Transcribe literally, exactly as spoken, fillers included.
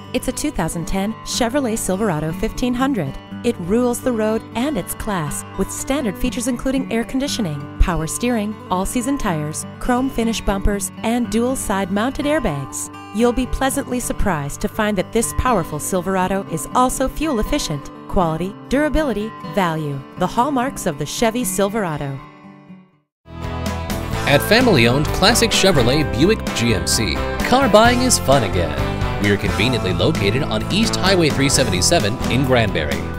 It's a two thousand ten Chevrolet Silverado fifteen hundred. It rules the road and its class with standard features including air conditioning, power steering, all-season tires, chrome finish bumpers, and dual side mounted airbags. You'll be pleasantly surprised to find that this powerful Silverado is also fuel efficient. Quality, durability, value, the hallmarks of the Chevy Silverado. At family-owned classic Chevrolet Buick G M C, car buying is fun again. We are conveniently located on East Highway three seventy-seven in Granbury.